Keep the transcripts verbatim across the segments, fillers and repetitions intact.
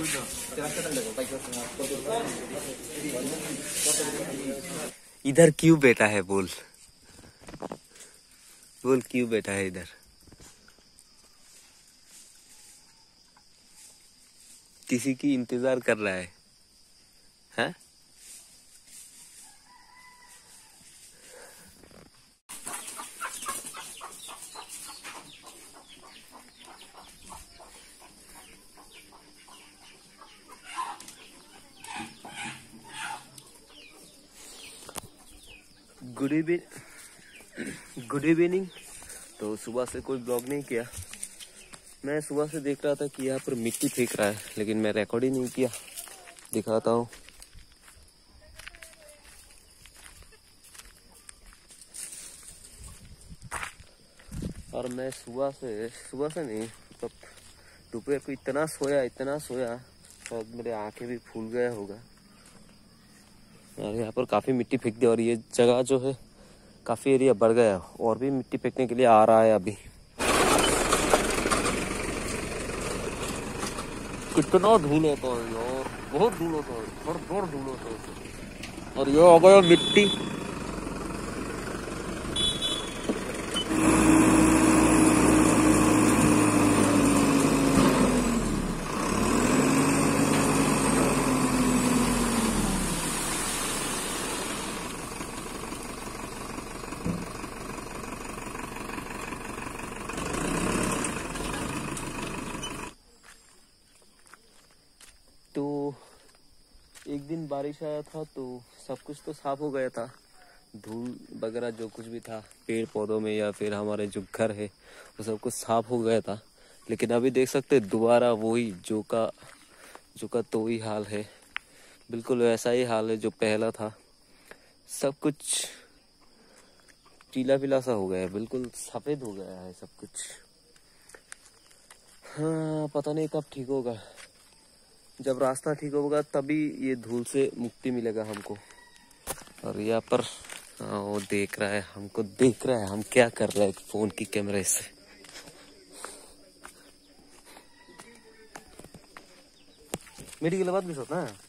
इधर क्यों बैठा है बोल बोल क्यों बैठा है इधर? किसी की इंतजार कर रहा है, हैं? Good evening good evening. तो सुबह से कोई ब्लॉग नहीं किया। मैं सुबह से देख रहा था कि यहाँ पर मिट्टी फेंक रहा है, लेकिन मैं रिकॉर्ड ही नहीं किया। दिखाता हूँ। और मैं सुबह से सुबह से नहीं मतलब दोपहर को इतना सोया इतना सोया शायद मेरे आंखें भी फूल गया होगा। और यहाँ पर काफी मिट्टी फेंक दी और ये जगह जो है काफी एरिया बढ़ गया और भी मिट्टी फेंकने के लिए आ रहा है। अभी कितना धूल होता है यार, बहुत धूल होता है, हर बार धूल होता है। और ये आ गया मिट्टी। तो एक दिन बारिश आया था तो सब कुछ तो साफ हो गया था, धूल वगैरह जो कुछ भी था पेड़ पौधों में या फिर हमारे जो घर है वो सब कुछ साफ हो गया था। लेकिन अभी देख सकते दोबारा वही जो का जो का तो ही हाल है, बिल्कुल वैसा ही हाल है जो पहला था। सब कुछ पीला पीला सा हो गया है, बिल्कुल सफेद हो गया है सब कुछ। हाँ पता नहीं कब ठीक होगा। जब रास्ता ठीक होगा तभी ये धूल से मुक्ति मिलेगा हमको। और यहाँ पर हाँ वो देख रहा है, हमको देख रहा है हम क्या कर रहे हैं फोन की कैमरे से। मेडिकल बात भी होता है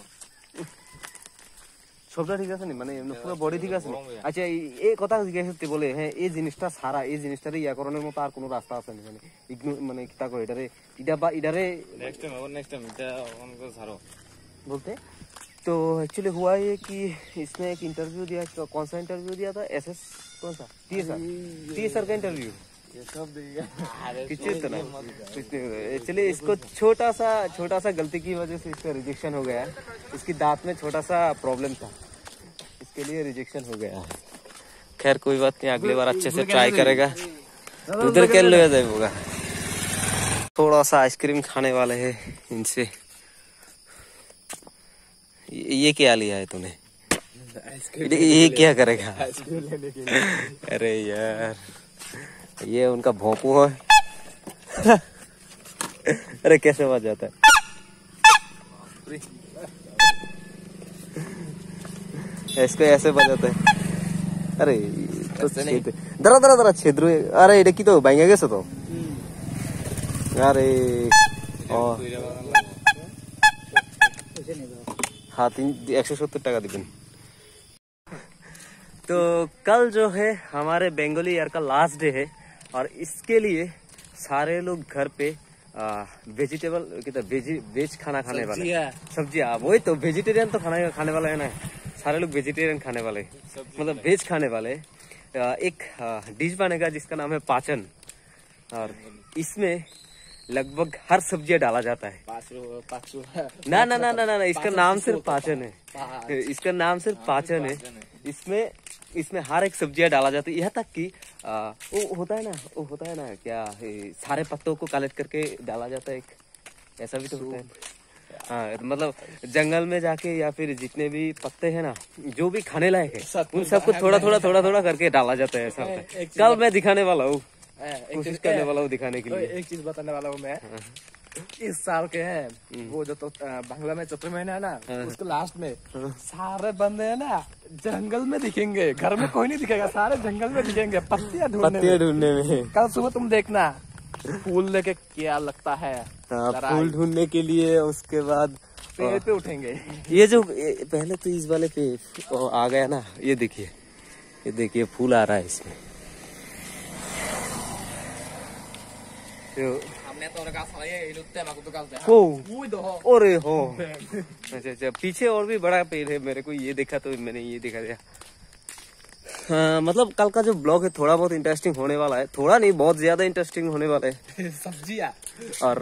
সবটা ঠিক আছে নি মানে পুরো বডি ঠিক আছে। আচ্ছা এই কথা জিজ্ঞাসা বলে হ্যাঁ এই জিনিসটা সারা এই জিনিসটারে ইয়া করানোর মতো আর কোনো রাস্তা আছে না মানে ইগনো মানে কিতা কয় এটারে ইডা বা ইডারে নেক্সট টাইম আবার নেক্সট টাইম এটা অন করে ছাড়ো बोलते। तो एक्चुअली हुआ ये कि इसने एक इंटरव्यू दिया, कौन सा इंटरव्यू दिया था? एसएस कौन सा टीएसआर टीएसआर का इंटरव्यू ये सब देगा कुछ तो ना कुछ नहीं। एक्चुअली इसको छोटा सा छोटा सा गलती की वजह से इसका रिजेक्शन हो गया है। इसकी दांत में छोटा सा प्रॉब्लम था, इसके लिए रिजेक्शन हो गया। खैर कोई बात नहीं, अगली बार अच्छे से ट्राई करेगा। उधर क्या ले जाएगा। थोड़ा सा आइसक्रीम खाने वाले हैं इनसे। ये क्या लिया है तूने? ये क्या करेगा? आइसक्रीम लेने के लिए। अरे यार ये उनका भोंपू है। अरे कैसे बच जाता है। इसको ऐसे बजाता है। अरे तो दरा दरा दरा छेद्र। अरे ये तो भांगे गए तो अरे हाँ तीन एक सौ सत्तर टका दिबन। तो कल जो है हमारे बंगाली ईयर का लास्ट डे है और इसके लिए सारे लोग घर पे वेजिटेबल कितना वेजी वेज खाना खाने वाले, सब्जियां वही तो वेजिटेरियन तो खाना खाने वाला है ना। सारे लोग वेजिटेरियन खाने वाले मतलब वेज खाने वाले। एक डिश बनेगा जिसका नाम है पाचन और इसमें लगभग हर सब्जियां डाला जाता है। ना ना ना ना ना इसका नाम सिर्फ पाचन है, इसका नाम सिर्फ पाचन है। इसमें इसमें हर एक सब्जियां डाला जाता है, यहाँ तक कि आ, वो होता है ना वो होता है ना क्या सारे पत्तों को कलेक्ट करके डाला जाता है। एक ऐसा भी तो होता है। हाँ मतलब जंगल में जाके या फिर जितने भी पत्ते हैं ना जो भी खाने लायक है उन सबको थोड़ा थोड़ा थोड़ा थोड़ा करके डाला जाता है। ऐसा होता है। कल मैं दिखाने वाला हूँ, कोशिश करने वाला हूँ दिखाने के लिए। एक चीज बताने वाला हूँ मैं। इस साल के हैं वो जो तो बांग्ला में चौथे महीने है ना उसके लास्ट में सारे बंदे है ना जंगल में दिखेंगे, घर में कोई नहीं दिखेगा, सारे जंगल में दिखेंगे पत्तियां ढूंढने ढूंढने में। कल सुबह तुम देखना फूल लेके क्या लगता है। हाँ, फूल ढूंढने के लिए। उसके बाद पेड़ पे उठेंगे। ये जो ये, पहले तो इस वाले पे आ गया ना, ये देखिए, ये देखिए फूल आ रहा है इसमें। अरे हो, अच्छा अच्छा, पीछे और भी बड़ा पेड़ है, मेरे को ये देखा तो मैंने ये देखा दिया। हाँ, मतलब कल का जो ब्लॉग है थोड़ा बहुत इंटरेस्टिंग होने वाला है, थोड़ा नहीं बहुत ज्यादा इंटरेस्टिंग होने वाला है। सब्जियां और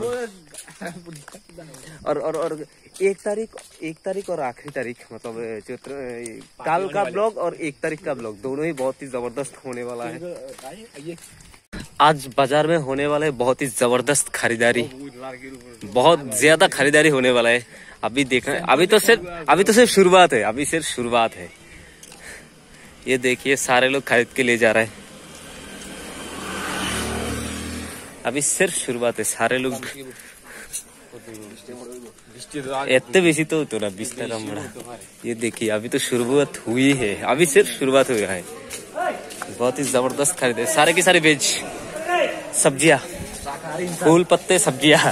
और और और एक तारीख एक तारीख और आखिरी तारीख, मतलब चित्र कल का ब्लॉग और एक तारीख का ब्लॉग दोनों ही बहुत ही जबरदस्त होने वाला है। आज बाजार में होने वाला है बहुत ही जबरदस्त खरीदारी, बहुत ज्यादा खरीदारी होने वाला है। अभी देखना, अभी तो सिर्फ अभी तो सिर्फ शुरुआत है, अभी सिर्फ शुरुआत है। ये देखिए सारे लोग खरीद के ले जा रहे हैं, अभी सिर्फ शुरुआत है। सारे लोग इतने बेसी तो तो ना बीस का बड़ा। ये देखिए अभी तो शुरुआत हुई है, अभी सिर्फ शुरुआत हुआ है। बहुत ही जबरदस्त खरीदे, सारे की सारी वेज सब्जियां, फूल पत्ते सब्जियां।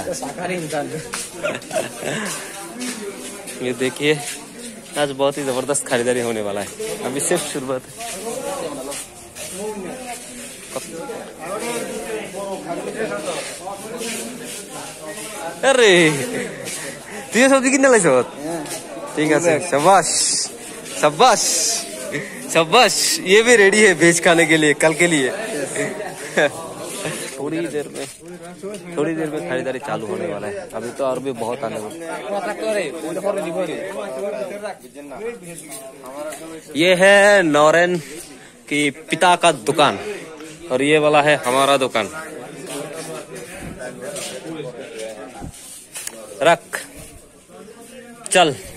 ये देखिए आज बहुत ही जबरदस्त खरीदारी होने वाला है, अभी सिर्फ शुरुआत है। अरे तुझे सब्जी कितने लाइस होत? ठीक है, शाबाश शाबाश शाबाश। ये भी रेडी है भेज खाने के लिए, कल के लिए। थोड़ी देर में थोड़ी देर में खरीदारी चालू होने वाला है, अभी तो और भी बहुत आने वाला। ये है नौरेन की पिता का दुकान और ये वाला है हमारा दुकान। रख चल।